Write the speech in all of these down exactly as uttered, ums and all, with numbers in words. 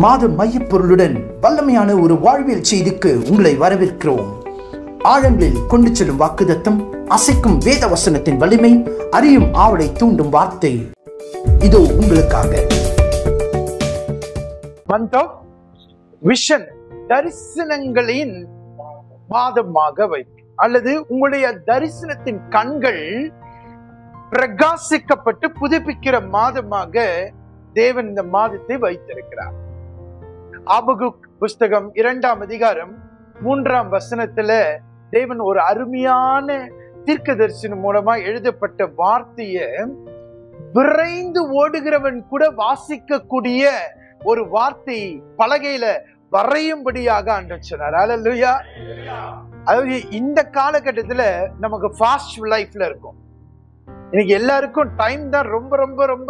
மாத மையப்பொருளுடன் வல்லமையான ஒரு வாழ்வியல் செய்திக்கு உங்களை வரவேற்கிறோம். ஆழங்களில் கொண்டு செல்லும் வாக்குதத்தம், அசைக்கும் வேத வசனத்தின் வலிமை, அறியும் ஆவலை தூண்டும் வார்த்தை இதோ உங்களுக்காக. மந்த் ஆஃப் விஷன், தரிசனங்களின் மாதமாக வைக்கும், அல்லது உங்களுடைய தரிசனத்தின் கண்கள் பிரகாசிக்கப்பட்டு புதுப்பிக்கிற மாதமாக தேவன் இந்த மாதத்தை வைத்திருக்கிறார். ஆபகுக் புஸ்தகம் இரண்டாம் அதிகாரம் மூன்றாம் வசனத்துல தேவன் ஒரு அருமையான தீர்க்க தரிசனம் மூலமா எழுதப்பட்ட வார்த்தைய விரைந்து ஓடுகிறவன் கூட வாசிக்கக்கூடிய ஒரு வார்த்தை பலகையில வரையும்படியாக ஆண்டவர் சொன்னார். அல்லேலூயா. அதாவது இந்த காலகட்டத்துல நமக்கு ஃபாஸ்ட் லைஃப்ல இருக்கும். இன்னைக்கு எல்லாருக்கும் டைம் தான் ரொம்ப ரொம்ப ரொம்ப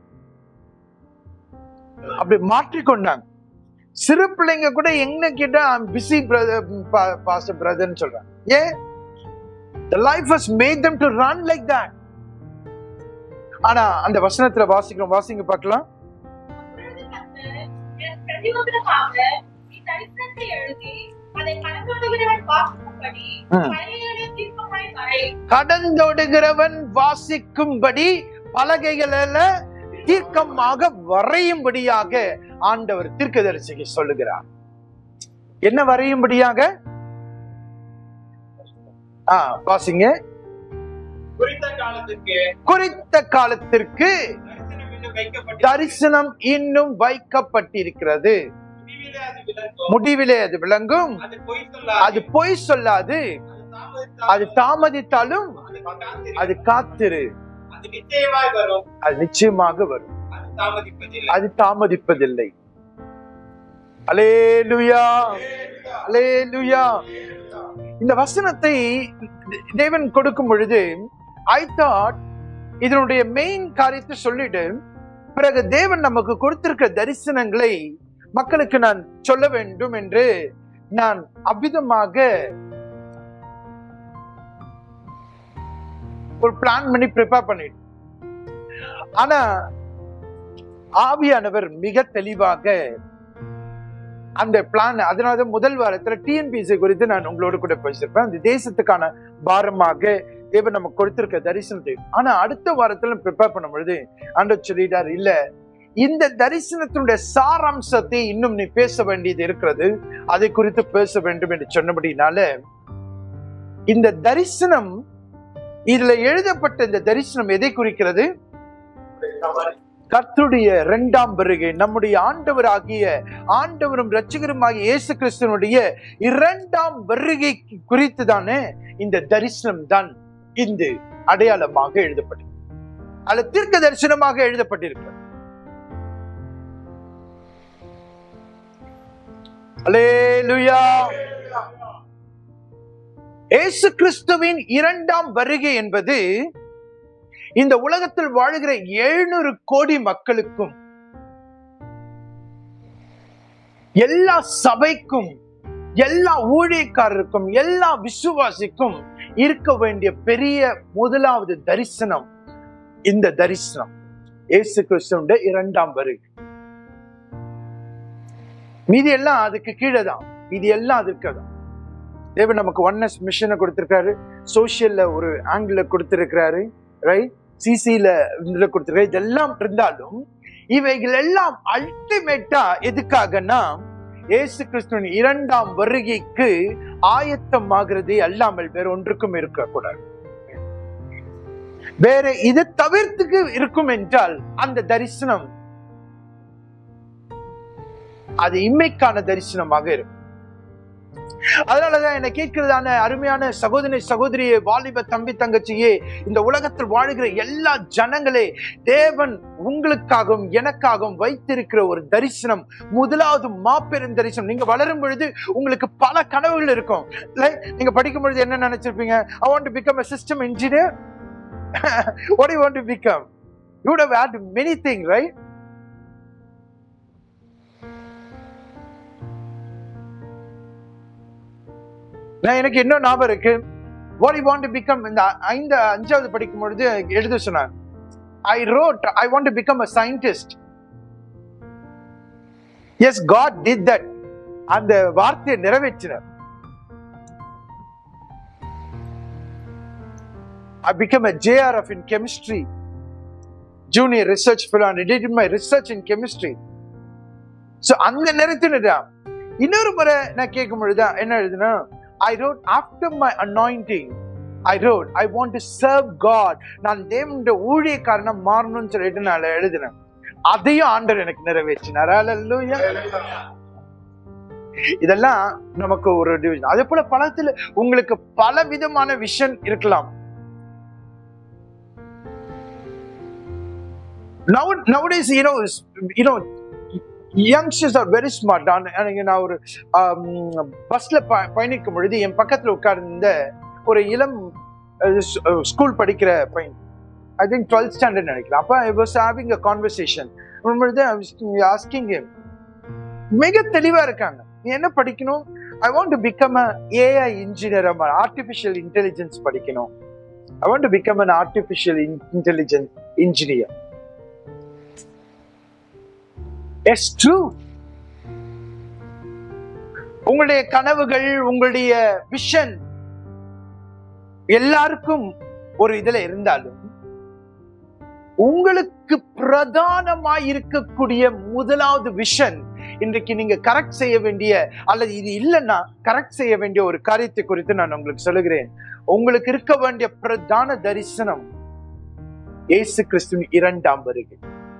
அப்படி மாற்றிக்கொண்டாங்க. சிறு பிள்ளைங்க கூட என்ன கேட்டா பிஸி பிரதர் பாஸ்டர் பிரதர்னு சொல்றாங்க. ஏன்? the life has made them to run like that. ஆனா அந்த வசனத்துல வாசிக்கிறோம், வாசிங்க பார்க்கலாம். கடந்தோடுகிறவன் வாசிக்கும்படி பலகைகள தீர்க்கமாக வரையும்படியாக ஆண்டவர் தீர்க்கதரிசிக்கு சொல்லுகிறார். என்ன வரையும்படியாக? ஆ வாசிங்க. குறித்த காலத்திற்கு குறித்த காலத்திற்கு தரிசனம் இன்னும் வைக்கப்பட்டிருக்கிறது. முடிவிலே அது விளங்கும், அது பொய் சொல்லாது, அது தாமதித்தாலும் அது காத்திரு, அது நிச்சயமாக வரும், அது தாமதிப்பதில்லை. அல்லேலூயா, அல்லேலூயா. இந்த வசனத்தை தேவன் கொடுக்கும் பொழுது ஐ தாட் இதனுடைய மெயின் காரியத்தை சொல்லிட்டு பிறகு தேவன் நமக்கு கொடுத்திருக்கிற தரிசனங்களை மக்களுக்கு நான் சொல்ல வேண்டும் என்று நான் அவ்விதமாக ஒரு பிளான் பண்ணி ப்ரிப்பேர் பண்ணிட்டு, ஆனா ஆவியானவர் மிக தெளிவாக அந்த பிளான், அதனால முதல் வாரத்துல டிஎன்பிஎஸ்சி குறித்து நான் உங்களோட கூட பேசியிருப்பேன். அந்த தேசத்துக்கான பாரமாக தேவன் நமக்கு கொடுத்திருக்க தரிசனத்தை. ஆனா அடுத்த வாரத்துல ப்ரிப்பேர் பண்ணும் பொழுது ஆண்டவர் சொல்லிட்டார், இல்ல இந்த தரிசனத்தினுடைய சாராம்சத்தை இன்னும் நீ பேச வேண்டியது இருக்கிறது, அதை குறித்து பேச வேண்டும் என்று சொன்னபடினால இந்த தரிசனம், இதுல எழுதப்பட்ட இந்த தரிசனம் எதை குறிக்கிறது? கர்த்தருடைய இரண்டாம் வருகை, நம்முடைய ஆண்டவராகிய ஆண்டவரும் இரட்சகருமாகிய இயேசு கிறிஸ்துவனுடைய இரண்டாம் வருகை குறித்து தானே இந்த தரிசனம் தான் இந்த அடையாளமாக எழுதப்பட்டது, அல்ல தீர்க்க தரிசனமாக எழுதப்பட்டிருக்கிறது. அல்லேலூயா. இயேசு கிறிஸ்துவின் இரண்டாம் வருகை என்பது இந்த உலகத்தில் வாழுகிற எழுநூறு கோடி மக்களுக்கும், எல்லா சபைக்கும், எல்லா ஊழியக்காரருக்கும், எல்லா விசுவாசிக்கும் இருக்க வேண்டிய பெரிய முதலாவது தரிசனம் இந்த தரிசனம் இயேசு கிறிஸ்துவின் இரண்டாம் வருகை. மீதி எல்லாம் அதுக்கு கீழே தான், மீதி எல்லாம் அதுக்கு தான். தேவன் நமக்கு ஒன்னஸ் மிஷனை கொடுத்திருக்காரு, சோசியல்ல ஒரு ஆங்கிள் கொடுத்திருக்கிறாரு, ரைட், சிசில கொடுத்திருக்காரு. இதெல்லாம் இருந்தாலும் இவைகள் எல்லாம் அல்டிமேட்டா எதுக்காகனா இயேசு கிறிஸ்துவின் இரண்டாம் வருகைக்கு ஆயத்தம் ஆகிறதே அல்லாமல் வேற ஒன்றுக்கும் இருக்கக்கூடாது. வேற இது தவிர்த்துக்கு இருக்கும் என்றால் அந்த தரிசனம் அது இம்மைக்கான தரிசனமாக இருக்கும். அதனாலதான் என்னை கேட்கிறதான அருமையான சகோதரி சகோதரியே, வாலிப தம்பி தங்கச்சியே, இந்த உலகத்தில் வாழ்கிற எல்லா ஜனங்களே, தேவன் உங்களுக்காகவும் எனக்காகவும் வைத்திருக்கிற ஒரு தரிசனம், முதலாவது மாபெரும் தரிசனம். நீங்க வளரும் பொழுது உங்களுக்கு பல கனவுகள் இருக்கும். நீங்க படிக்கும் பொழுது என்ன நினைச்சிருப்பீங்க? I want to become a system engineer. What do you want to become? You would have had many things, right? எனக்கு இன்னும் ஞாபகம் இருக்கு, what you want to become, இந்த ஐந்து அஞ்சாவது படிக்கும் பொழுது எழுத சொன்னாங்க. I wrote, I want to become a scientist. Yes, God did that. அந்த வார்த்தையை நிறைவேற்றினார். I became a J R F in chemistry, junior research fellow, and I did my research in chemistry. So அந்த நேரத்தில் இன்னொரு முறை நான் கேட்கும் பொழுதுதான் என்ன எழுதுனா, I wrote after my anointing, I wrote I want to serve God. நான் தேவனுடைய ஊழியக்காரனா மாறணும்னு சொல்லிட்டு நான் எழுதினேன். அதையும் ஆண்டவர் எனக்கு நிறைவேற்றினார். ஹல்லேலூயா. இதெல்லாம் நமக்கு ஒரு டிவிஷன். அதே போல பலத்துல உங்களுக்கு பல விதமான விஷன் இருக்கலாம். Now, nowadays, you know, you know, youngsters are very smart. நான் ஒரு பஸ்ல பயணிக்கும் பொழுது என் பக்கத்துல உட்கார்ந்த ஒரு இளம் ஸ்கூல் படிக்கிற பையன், I think twelfth standard நினைக்கிறேன். அப்ப I was having a conversation. பொழுது I was asking him, மிக தெளிவா இருக்காங்க, நீ என்ன படிக்கணும்? I want to become a A I engineer, artificial intelligence படிக்கணும். I want to become an artificial intelligence engineer. It's true. உங்களுடைய கனவுகள், உங்களுடைய விஷன் எல்லாருக்கும் ஒரு இதுல இருந்தாலும் உங்களுக்கு பிரதானமாய் இருக்கக்கூடிய முதலாவது விஷன் இன்றைக்கு நீங்க கரெக்ட் செய்ய வேண்டிய, அல்லது இது இல்லைன்னா கரெக்ட் செய்ய வேண்டிய ஒரு காரியத்தை குறித்து நான் உங்களுக்கு சொல்லுகிறேன். உங்களுக்கு இருக்க வேண்டிய பிரதான தரிசனம் இயேசு கிறிஸ்துவின் இரண்டாம் வருகை.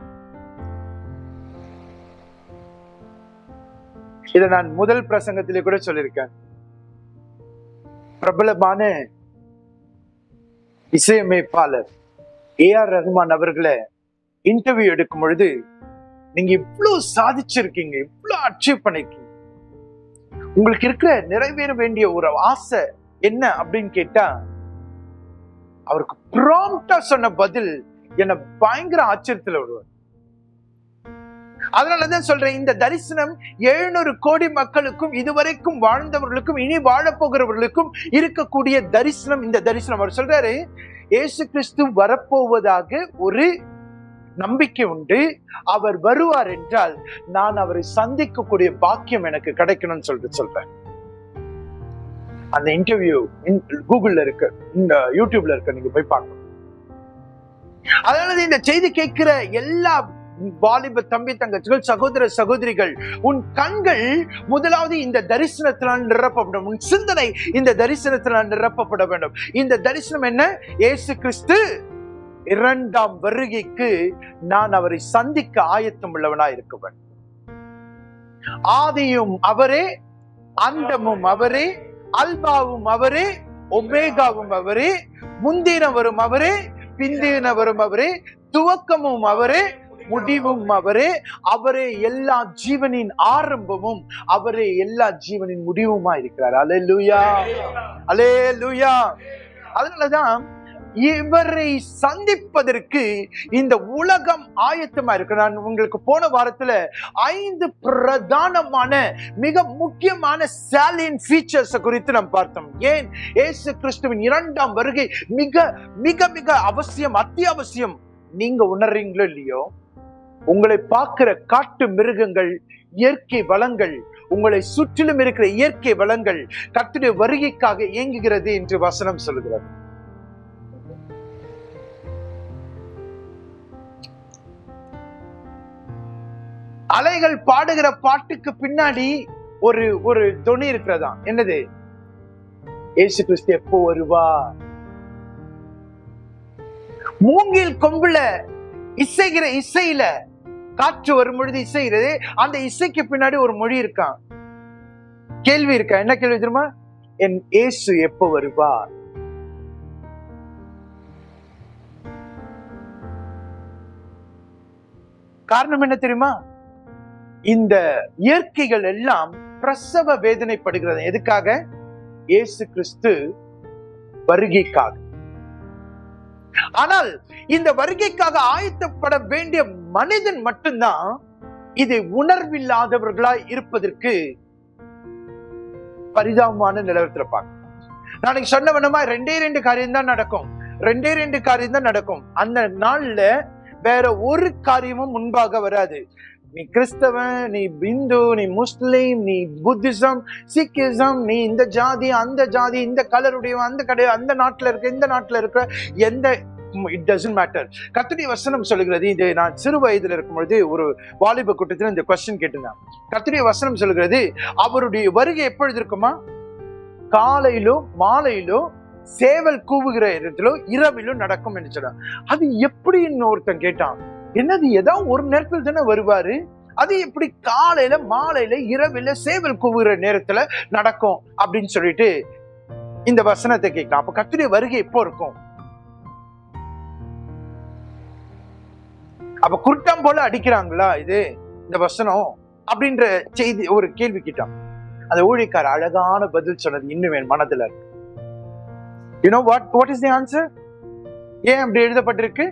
இதை நான் முதல் பிரசங்கத்திலே கூட சொல்லியிருக்கேன். பிரபலமான இசையமைப்பாளர் ஏ ஆர் ரஹ்மான் அவர்களை இன்டர்வியூ எடுக்கும் பொழுது, நீங்க இவ்வளவு சாதிச்சிருக்கீங்க, இவ்வளவு அச்சீவ் பண்ணிருக்கீங்க, உங்களுக்கு இருக்கிற நிறைவேற வேண்டிய ஒரு ஆசை என்ன அப்படின்னு கேட்டா, அவருக்கு ப்ராம்ப்டா சொன்ன பதில் என்ன பயங்கர ஆச்சரியத்துல விடுவார். அதனாலதான் சொல்றேன், இந்த தரிசனம் எழுநூறு கோடி மக்களுக்கும், இதுவரைக்கும் வாழ்ந்தவர்களுக்கும், இனி வாழ போகிறவர்களுக்கும் இருக்கக்கூடிய தரிசனம். இந்த தரிசனம் அவர் சொல்றாரு, இயேசு கிறிஸ்து வரப்போவதாக ஒரு நம்பிக்கை உண்டு. அவர் வருவார் என்றால் நான் அவரை சந்திக்கக்கூடிய பாக்கியம் எனக்கு கிடைக்கணும்னு சொல்லிட்டு சொல்றேன். அந்த இன்டர்வியூ கூகுள்ல இருக்கு, இந்த யூடியூப்ல இருக்கு, நீங்க போய் பார்க்கணும். அதனால இந்த செய்தி கேட்கிற எல்லா வாலிப தம்பி தங்கச்சிகள், சகோதர சகோதரிகள், உன் கண்கள் முதலாவது இந்த தரிசனத்தினால் நிரப்பப்படும். உன் சிந்தனை இந்த தரிசனத்தினால் நிரப்பப்பட வேண்டும். இந்த தரிசனம் என்ன? இயேசு கிறிஸ்து இரண்டாம் வருகைக்கு நான் அவரை சந்திக்க ஆயத்தம் உள்ளவனா இருக்க வேண்டும். ஆதியும் அவரே, அந்தமும் அவரே, அல்பாவும் அவரே, ஒமேகாவும் அவரே, முந்தின வரும் அவரே, பிந்தின வரும் அவரே, துவக்கமும் அவரே, முடிவும் அவரே. அவரே எல்லா ஜீவனின் ஆரம்பமும், அவரே எல்லா ஜீவனின் முடிவுமா இருக்கிறார். அல்லேலூயா, அல்லேலூயா. அதனாலதான் இவரை சந்திப்பதற்கு இந்த உலகம் ஆயத்தமா இருக்கு. நான் உங்களுக்கு போன வாரத்துல ஐந்து பிரதானமான மிக முக்கியமான சாலியன் ஃபீச்சர்ஸ் குறித்து நாம் பார்த்தோம். ஏன் இயேசு கிறிஸ்துவின் இரண்டாம் வருகை மிக மிக மிக அவசியம், அத்தியாவசியம். நீங்க உணர்றீங்களோ இல்லையோ, உங்களை பார்க்கிற காட்டு மிருகங்கள், இயற்கை வளங்கள், உங்களை சுற்றிலும் இருக்கிற இயற்கை வளங்கள் கர்த்தருடைய வருகைக்காக இயங்குகிறது என்று வசனம் சொல்கிறது. அலைகள் பாடுகிற பாட்டுக்கு பின்னாடி ஒரு ஒரு தொனி இருக்கிறதா, என்னது? இயேசு கிறிஸ்து எப்போ வருவா? மூங்கில் கொம்புல இசைகிற இசையில காற்று வரும் பொழுது இசைகிறது, அந்த இசைக்கு பின்னாடி ஒரு மொழி இருக்கான், கேள்வி இருக்கா. என்ன கேள்வி தெரியுமா? என் இயேசு எப்போ வருவா? காரணம் என்ன தெரியுமா? இந்த இயற்கைகள் எல்லாம் பிரசவ வேதனைப்படுகிறது. எதுக்காக? இயேசு கிறிஸ்து வருகைக்காக. ஆனால் இந்த வருகைக்காக ஆயத்தப்பட வேண்டிய மனிதன் மட்டும்தான் இது உணர்வில்லாதவர்களாய் இருப்பதற்கு பரிதாபமான நிலவரத்திருப்பாங்க. நாளைக்கு சொன்ன வேணுமா, ரெண்டே ரெண்டு காரியம் தான் நடக்கும், ரெண்டே ரெண்டு காரியம் தான் நடக்கும். அந்த நாள்ல வேற ஒரு காரியமும் முன்பாக வராது. நீ கிறிஸ்தவன், நீ இந்து, நீ முஸ்லிம், நீ புத்திசம், சிக்கிசம், நீ இந்த ஜாதி அந்த ஜாதி, இந்த கலருடைய அந்த கடை, அந்த நாட்டுல இருக்க இந்த நாட்டுல இருக்க எந்த, இட் டசன்ட் மேட்டர். கர்த்தருடைய வசனம் சொல்லுகிறது. இது நான் சிறு வயதுல இருக்கும் பொழுது ஒரு வாலிப கூட்டத்தில் இந்த கொஸ்டின் கேட்டிருந்தேன். கர்த்தருடைய வசனம் சொல்லுகிறது, அவருடைய வருகை எப்பொழுது இருக்குமா? காலையிலோ மாலையிலோ சேவல் கூவுகிற இடத்திலோ இரவிலோ நடக்கும் என்று சொன்னான். அது எப்படின்னு ஒருத்தன் கேட்டான். என்னது, ஏதாவது ஒரு நேரத்தில் தானே வருவாரு, அது எப்படி காலையில மாலையில இரவில சேவல் கூவுகிற நேரத்துல நடக்கும் அப்படின்னு சொல்லிட்டு இந்த வசனத்தை கேட்கலாம். அப்ப கர்த்தருடைய வருகை எப்போ இருக்கும்? அப்ப குருட்டம் போல அடிக்கிறாங்களா இது இந்த வசனம் அப்படின்ற செய்தி ஒரு கேள்வி கேட்டான். அந்த ஊழியக்கார அழகான பதில் சொன்னது இன்னும் என் மனதுல இருக்கு. You know what what is the answer? ஏன் அப்படி எழுதப்பட்டிருக்கு?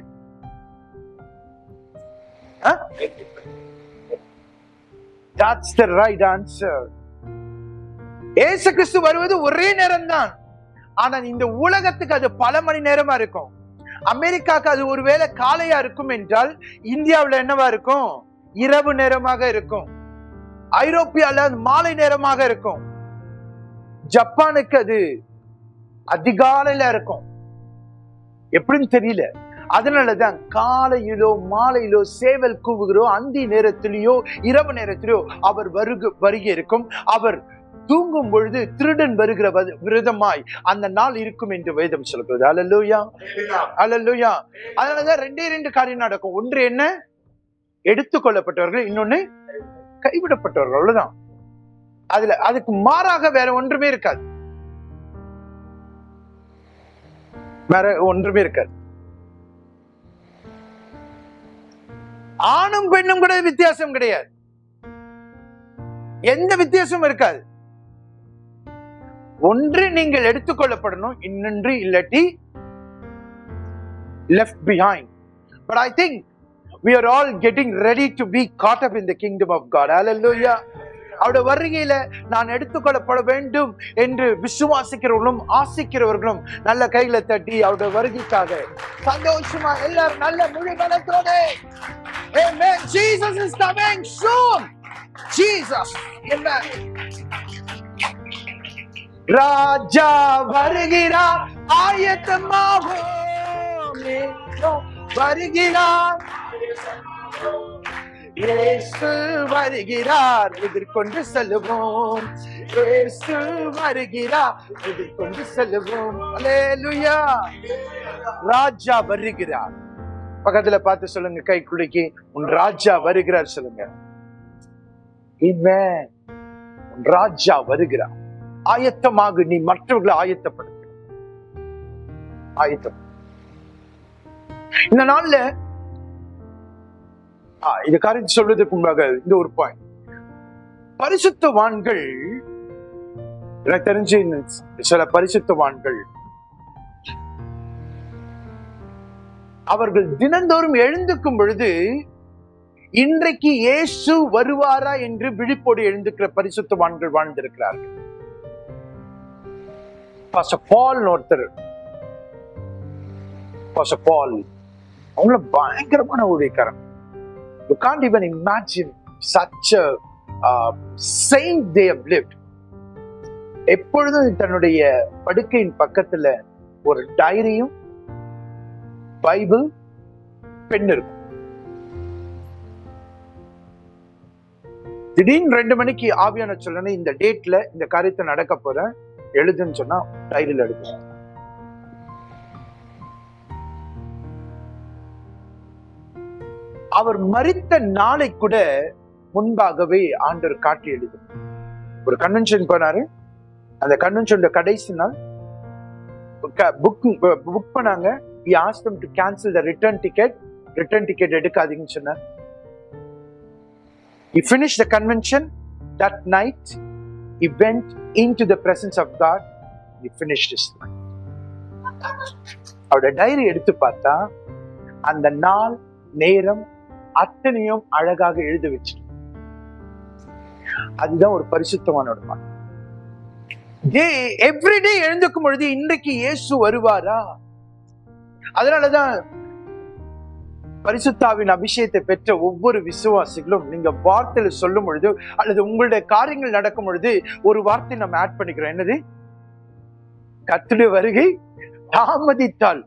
That's the right answer. இயேசு கிறிஸ்து வருவது ஒரே நேரம் தான். ஆனா இந்த உலகத்துக்கு அது பல மணி நேரமா இருக்கும். அமெரிக்காக்கு அது ஒருவேளை காலையா இருக்கும் என்றால் இந்தியாவுல என்னவா இருக்கும்? இரவு நேரமாக இருக்கும். ஐரோப்பியால மாலை நேரமாக இருக்கும். ஜப்பானுக்கு அது அதிகாலையில இருக்கும். எப்படின்னு தெரியல. அதனாலதான் காலையிலோ மாலையிலோ சேவல் கூவுகிறோ அந்தி நேரத்திலேயோ இரவு நேரத்திலேயோ அவர் வருக வருகை இருக்கும். அவர் தூங்கும் பொழுது திருடன் வருகிற விரதமாய் அந்த நாள் இருக்கும் என்று வேதம் சொல்கிறது. அல்லேலூயா, அல்லேலூயா. அதனாலதான் ரெண்டே ரெண்டு காரியம் நடக்கும். ஒன்று என்ன? எடுத்துக்கொள்ளப்பட்டவர்கள், இன்னொன்னு கைவிடப்பட்டவர்கள். அவ்வளவுதான். அதுல அதுக்கு மாறாக வேற ஒன்றுமே இருக்காது. வேற ஒன்றுமே இருக்காது. ஆணும் பெண்ணும் கூட வித்தியாசம் கிடையாது. எந்த வித்தியாசமும் இருக்காது. ஒன்று நீங்கள் எடுத்துக்கொள்ளப்படணும், இன்னொன்று இல்லாட்டி left behind. But I think we are all getting ready to be caught up in the kingdom of God. Hallelujah. அவருடைய வருகையில நான் எடுத்துக்கொள்ளப்பட வேண்டும் என்று விசுவாசிக்கிறவர்களும் ஆசிக்கிறவர்களும் நல்ல கையில தட்டி அவருடைய வருகைக்காக சந்தோஷமா எல்லாரும் நல்ல முழு பலத்தோட Amen. Jesus is coming soon. Jesus. Amen. ராஜா வருகிறார், ஆயத்தமாகும். வருகிறார், இயேசு வருகிறார், எதிர்கொண்டு செல்லுவோம். இயேசு வருகிறார், எதிர்கொண்டு செல்லுவோம். அல்லேலூயா. ராஜா வருகிறார். பக்கத்துல பார்த்து சொல்லுங்க, கை குலுக்கி, உன் ராஜா வருகிறார் சொல்லுங்க. ஆமென். உன் ராஜா வருகிறார். ஆயத்தமாக நீ மற்றவர்களை ஆயத்தப்படுத்த. ஆயத்தம். இந்த நாள்ல இது காரியம் சொல்வதற்கு முன்பாக இந்த ஒரு பாயிண்ட். பரிசுத்தவான்கள், எனக்கு தெரிஞ்சு சில பரிசுத்தவான்கள் அவர்கள் தினந்தோறும் எழுந்துக்கும் பொழுது இன்றைக்கு இயேசு வருவாரா என்று விழிப்போடு எழுந்துக்கிற பரிசுத்தவான்கள் வாழ்ந்திருக்கிறார்கள். ஒருத்தர் அவங்கள பயங்கரமான ஊழியக்காரன். You can't even imagine such a uh, saint they have lived. எப்பொழுதும் தன்னுடைய படுக்கையின் பக்கத்துல ஒரு டைரியும் பைபிள் பென் இருக்கும். திடீர்னு ரெண்டு மணிக்கு ஆவியான சொல்லணும், இந்த டேட்ல இந்த காரியத்தை நடக்க போற எழுதுன்னு சொன்னா டைரியில எடுக்கும். அவர் மரித்த நாளை கூட முன்பாகவே ஆண்டவர் காட்டி எழுதும். ஒரு கன்வென்ஷன் போனாரு. அந்த கன்வென்ஷன் கடைசி நாள் புக் புக் பண்ணாங்க. He asked them to cancel the return ticket. Return ticket எடுக்காதீங்கன்னு சொன்னார். He finished the convention that night. He went into the presence of God. He finished his life. அவருடைய diary எடுத்து பார்த்தா அந்த நாள் நேரம் அத்தனையும் அழகாக எழுதி வச்சு. அதுதான் ஒரு பரிசுத்தவானோட மாதிரி. எவ்ரிடே எழுந்துக்கும் பொழுது இன்றைக்கு இயேசு வருவாரா? அதனாலதான் பரிசுத்தாவின் அபிஷேகத்தை பெற்ற ஒவ்வொரு விசுவாசிகளும் நீங்க வார்த்தையில சொல்லும் பொழுது அல்லது உங்களுடைய காரியங்கள் நடக்கும் பொழுது ஒரு வார்த்தை நம்ம ஆட் பண்ணிக்கிறோம். என்னது? கர்த்தருடைய வருகை தாமதித்தால்.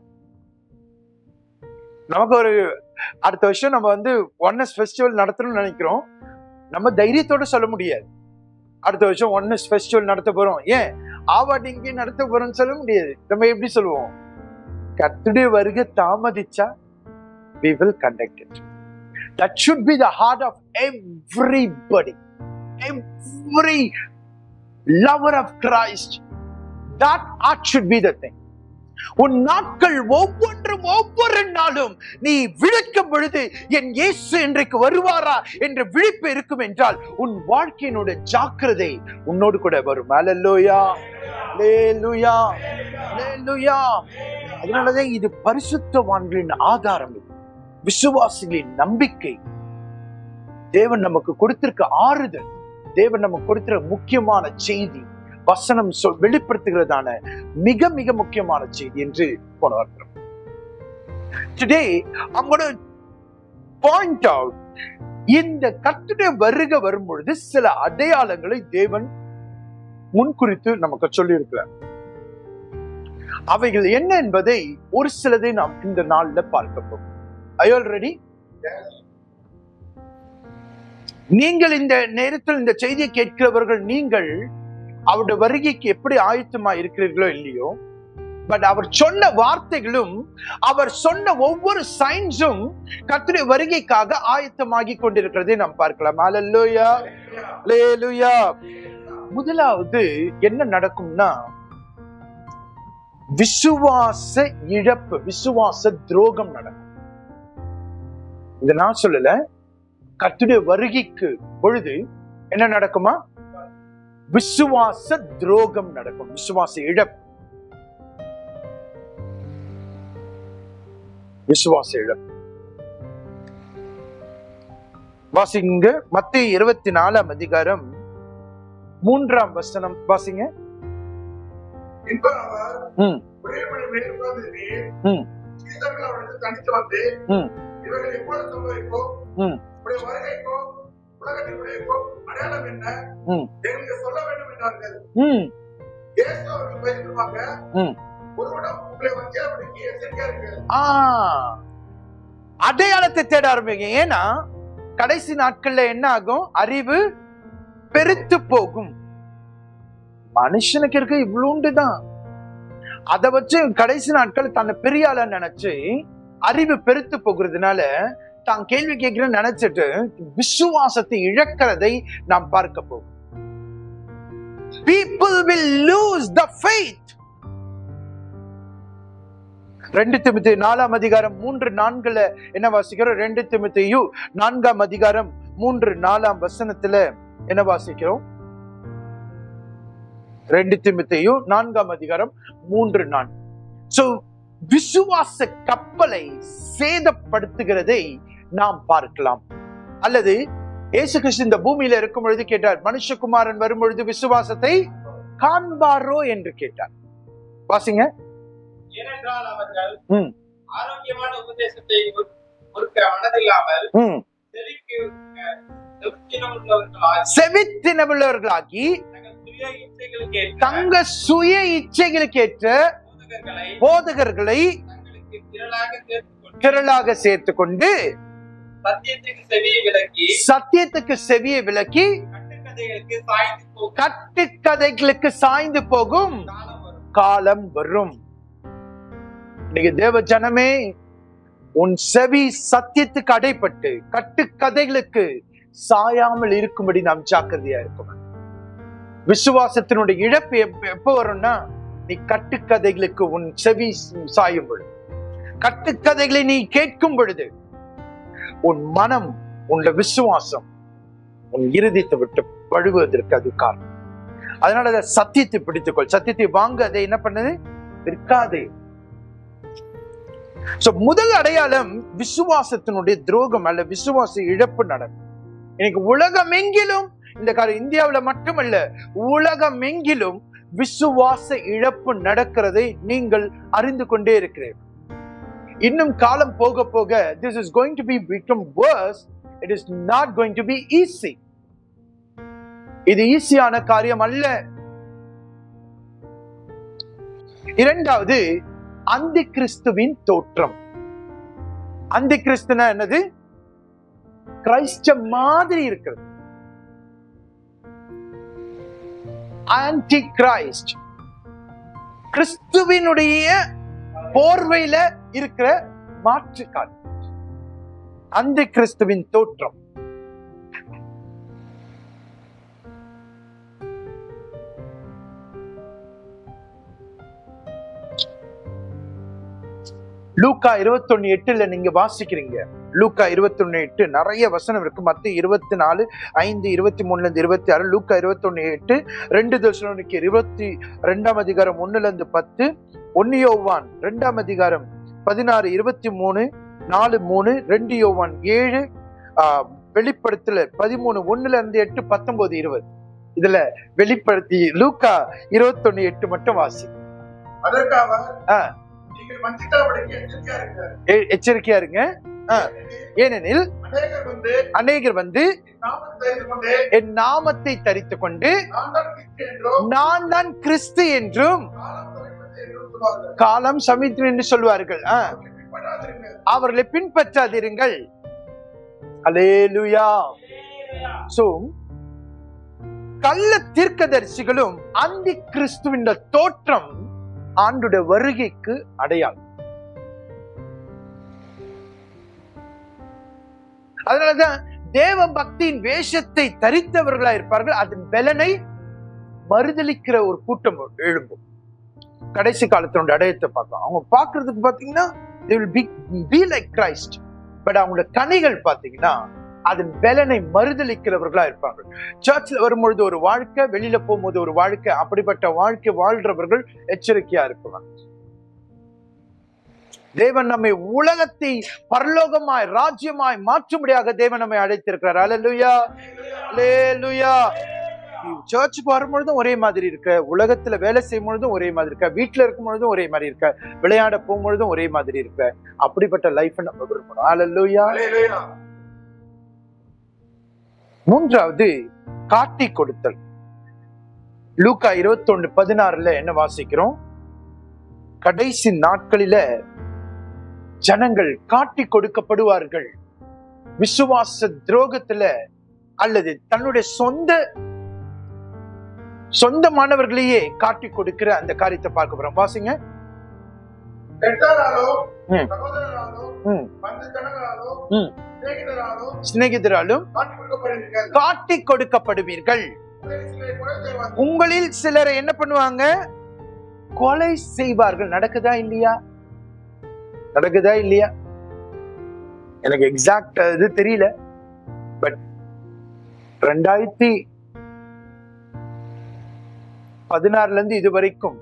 நமக்கு ஒரு அடுத்த வருஷம் நம்ம வந்து ஒன்னஸ் ஃபெஸ்டிவல் நடத்தணும்னு நினைக்கிறோம். நம்ம தைரியத்தோட சொல்ல முடியாது அடுத்த வருஷம் ஒன்னஸ் ஃபெஸ்டிவல் நடத்த போறோம். ஏன் ஆவாடிங்க நடத்த போறோம்னு சொல்ல முடியாது. நம்ம எப்படி சொல்லுவோம்? கர்த்தருடைய வருகை தாமதிச்சா we will conduct it. That should be the heart of everybody, every lover of Christ. That heart should be the thing. உன் நாட்கள் ஒவ்வொன்றும் ஒவ்வொரு நாளும் நீ விழிக்கும் பொழுது என் இயேசு இன்றைக்கு வருவாரா என்ற விழிப்பு இருக்கும் என்றால் உன் வாழ்க்கையினுடைய ஜாக்கிரதை உன்னோடு கூட வரும். அல்லேலூயா, அல்லேலூயா, அல்லேலூயா. அதனாலதான் இது பரிசுத்தவான்களின் ஆதாரம், விசுவாசிகளின் நம்பிக்கை. தேவன் நமக்கு கொடுத்திருக்க ஆறுதல், தேவன் நமக்கு கொடுத்திருக்க முக்கியமான செய்தி, வசனம் சொல் வெளிப்படுத்துகிறதான மிக மிக முக்கியமான செய்தி என்று போனவர்கள். Today I'm going to point out இந்த கர்த்தருடைய வருகை வரும் பொழுது சில அடையாளங்களை தேவன் முன்குறித்து நமக்கு சொல்லி இருக்கிறார். அவைகள் என்ன என்பதை ஒரு சிலதை நாம் இந்த நாள்ல பார்க்க போகிறோம். Are you all ready? நீங்கள் இந்த நேரத்தில் இந்த செய்தியை கேட்கிறவர்கள் நீங்கள் அவருடைய வருகைக்கு எப்படி ஆயத்தமா இருக்கிறீர்களோ இல்லையோ, பட் அவர் சொன்ன வார்த்தைகளும் அவர் சொன்ன ஒவ்வொரு சைன்ஸும் கர்த்தருடைய வருகைக்காக ஆயத்தமாகி கொண்டிருக்கிறதை நாம் பார்க்கலாம். அல்லேலூயா, அல்லேலூயா. முதலாவது என்ன நடக்கும்னா விசுவாச இழப்பு, விசுவாச துரோகம் நடக்கும். இத நான் சொல்லல, கர்த்தருடைய வருகைக்கு பொழுது என்ன நடக்குமா? விசுவாச துரோகம் நடக்கும், விசுவாச இழப்பு, விசுவாச இழப்பு. வாசிங்க மத்தேயு இருபத்தி நாலாம் அதிகாரம் மூன்றாம் வசனம் வாசிங்க. ம் ம் ம் இவர்கள் எப்பொழுது சம்பவிக்கும்? உடைய வருகைக்கோ உலகத்தின் விளைவுக்கோ அடையாளம் என்ன? எங்களுக்கு சொல்ல வேண்டும் என்றார்கள். இயேசு அவர்கள் பேசுவாங்க, ஒருவனும் உங்களை வஞ்சியாதபடிக்கு எச்சரிக்கையா இருங்க. அடையாளத்தை தேட ஆரம்பிங்க. ஏன்னா கடைசி நாட்கள்ல என்ன ஆகும்? அறிவு பெருத்து போகும். மனுஷனுக்கு இருக்க இவ்வளவுண்டுதான். அதை வச்சு கடைசி நாட்கள் தன்னை பெரிய ஆளா நினைச்சு அறிவு பெருத்து போகிறதுனால தான் கேள்வி கேட்கிறேன்னு நினைச்சிட்டு விசுவாசத்தை இழக்கிறதை நாம் பார்க்க போவோம். People will lose the faith. ரெண்டு தீமோத்தேயு நாலாம் அதிகாரம் மூன்று நான்குல என்ன வாசிக்கிறோம்? ரெண்டு தீமோத்தேயு நான்காம் அதிகாரம் மூன்று நாலாம் வசனத்துல என்ன வாசிக்கிறோம்? ரெண்டு தீமோத்தேயு நான்காம் அதிகாரம் மூன்று நான்கு. சோ விசுவாச கப்பலை சேதப்படுத்துகிறதை நாம் பார்க்கலாம். அல்லது இயேசு கிறிஸ்து இந்த பூமியில இருக்கும் பொழுது கேட்டார், மனுஷகுமாரன் வரும் பொழுது விசுவாசத்தை காண்பாரோ என்று கேட்டார். வாசிங்க. ஏனென்றால் அவர்கள் ஆரோக்கியமான உபதேசத்தை ஒருக்க மனதில்லாமல் செவித்தினவுள்ளவர்களாகி தங்க சுய இச்சைகளுக்கு ஏற்ற போதகர்களை திரளாக சேர்த்து கொண்டு சத்தியத்துக்கு செவியை விலக்கி கட்டுக்கதைகளுக்கு சாய்ந்து போகும் காலம் வரும். இன்னைக்கு தேவ ஜனமே, உன் செவி சத்தியத்துக்கு அடைப்பட்டு கட்டுக்கதைகளுக்கு சாயாமல் இருக்கும்படி நாம் ஜாக்கிரதையா இருக்கணும். விசுவாசத்தினுடைய இழப்பு எப்ப வரும்னா, நீ கட்டுக்கதைகளுக்கு உன் செவி சாயும் பொழுது, கட்டுக்கதைகளை நீ கேட்கும் பொழுது உன் மனம், உன் விசுவாசம் உன் இருதயத்தை விட்டு வழுவதற்கு அது காரணம். அதனால அதை சத்தியத்தை பிடித்துக்கொள். சத்தியத்தை வாங்க, அதை என்ன பண்ணது? விற்காதே. முதல் அடையாளம் விசுவாசத்தினுடைய துரோகம் அல்ல விசுவாச இழப்பு நடக்கும். இன்னைக்கு உலகம் எங்கிலும், இந்த காலம் இந்தியாவில மட்டுமல்ல, உலகம் எங்கிலும் விசுவாச இழப்பு நடக்கிறதை நீங்கள் அறிந்து கொண்டே இருக்கிறீர்கள். இன்னும் காலம் போக போக this is going to be become worse. It is not going to be easy. இது ஈஸியான காரியம் அல்ல. இரண்டாவது, அந்தி கிறிஸ்துவின் தோற்றம். அந்தி கிறிஸ்துனா என்னது? கிறிஸ்த மாதிரி இருக்கிறது. ஆன்டி கிரைஸ்ட், கிறிஸ்துவினுடைய போர்வையில இருக்கிற மாற்றுக்கால். அந்தி கிறிஸ்துவின் தோற்றம். லூக்கா இருபத்தி ஒன்னு எட்டுல நீங்க வாசிக்கிறீங்க. லூக்கா இருபத்தி ஒன்னு எட்டு நிறைய வசனம் இருக்கு. மத்திய இருபத்தி நாலு ஐந்து இருபத்தி மூணுல இருந்து இருபத்தி ஆறு, லூக்கா இருபத்தி ஒன்னு எட்டு, ரெண்டு தெசலோனிக்கே இருபத்தி ரெண்டாம் அதிகாரம் ஒண்ணுல இருந்து பத்து, ஒன்னு யோவான் ரெண்டாம் அதிகாரம் பதினாறு இருபத்தி மூணு, நாலு மூணு, ரெண்டு யோவான் ஏழு, ஆஹ் வெளிப்படுத்தல பதிமூணு ஒண்ணுல இருந்து எட்டு, பத்தொன்பது இருபது. இதுல வெளிப்படுத்தி லூக்கா இருபத்தி ஒன்னு எட்டு மட்டும் வாசி. அதற்காக எச்சரிக்கையா இருங்க. ஏனெனில் அநேகர் வந்து என் நாமத்தை தரித்து கொண்டு நான் தான் கிறிஸ்து என்றும் காலம் சமீபம் என்று சொல்வார்கள். அவர்களை பின்பற்றாதிருங்கள். அல்லேலூயா. சோ கள்ள தீர்க்கதரிசிகளும் அந்தி கிறிஸ்துவின் தோற்றம் ஆண்டுடைய வருகைக்கு அடையாளம். அதனாலதான் தேவ பக்தியின் வேஷத்தை தரித்தவர்களா இருப்பார்கள். அதன் பலனை மறுதலிக்கிற ஒரு கூட்டம் எழும்பும். கடைசி காலத்தினுடைய அடையத்தை பார்க்கலாம். அவங்க பார்க்கறதுக்கு பாத்தீங்கன்னா they will be, be like Christ. But அவங்களோட கனிகள் பாத்தீங்கன்னா அதன் பலனை மறுதலிக்கிறவர்களா இருப்பார்கள். சர்ச்ல வரும்பொழுது ஒரு வாழ்க்கை, வெளியில போகும்போது ஒரு வாழ்க்கை. அப்படிப்பட்ட வாழ்க்கை வாழ்றவர்கள் எச்சரிக்கையா இருப்பாங்க. தேவன் நம்மை உலகத்தை பரலோகமாய் ராஜ்யமாய் மாற்றும்படியாக தேவன் நம்மை அழைத்திருக்கிறார். அல்லேலூயா, அல்லேலூயா. சர்ச்சுக்கு வரும்பொழுதும் ஒரே மாதிரி இருக்க, உலகத்துல வேலை செய்யும் பொழுதும் ஒரே மாதிரி இருக்க, வீட்டுல இருக்கும் பொழுதும் ஒரே மாதிரி இருக்க, விளையாட போகும்பொழுதும் ஒரே மாதிரி இருக்க. அப்படிப்பட்ட லைஃப் நம்ம விரும்பணும். அல்லேலூயா. மூன்றாவது, காட்டி கொடுத்தல். லூக்கா இருபத்தி ஒன்னு பதினாறுல என்ன வாசிக்கிறோம்? கடைசி நாட்களில ஜனங்கள் காட்டி கொடுக்கப்படுவார்கள். விசுவாச துரோகத்துல அல்லது தன்னுடைய சொந்த சொந்தமானவர்களையே காட்டி கொடுக்கிற அந்த காரியத்தை பார்க்க போறோம். வாசிங்க. சிநேகிதராலும் காட்டி கொடுக்கப்படுவீர்கள். உங்களில் சிலரை என்ன பண்ணுவாங்க? கொலை செய்வார்கள். நடக்குதா இல்லையா? நடக்குதா இல்லையா? எனக்கு எக்ஸாக்ட் இது தெரியல. பட் ரெண்டாயிரத்தி பதினாறுல இருந்து இது வரைக்கும்